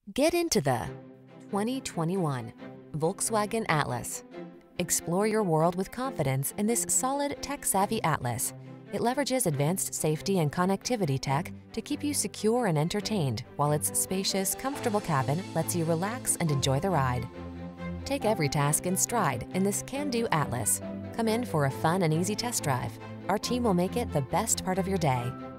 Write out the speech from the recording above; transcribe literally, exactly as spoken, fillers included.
Get into the twenty twenty-one Volkswagen Atlas. Explore your world with confidence in this solid, tech-savvy Atlas. It leverages advanced safety and connectivity tech to keep you secure and entertained, while its spacious, comfortable cabin lets you relax and enjoy the ride. Take every task in stride in this can-do Atlas. Come in for a fun and easy test drive. Our team will make it the best part of your day.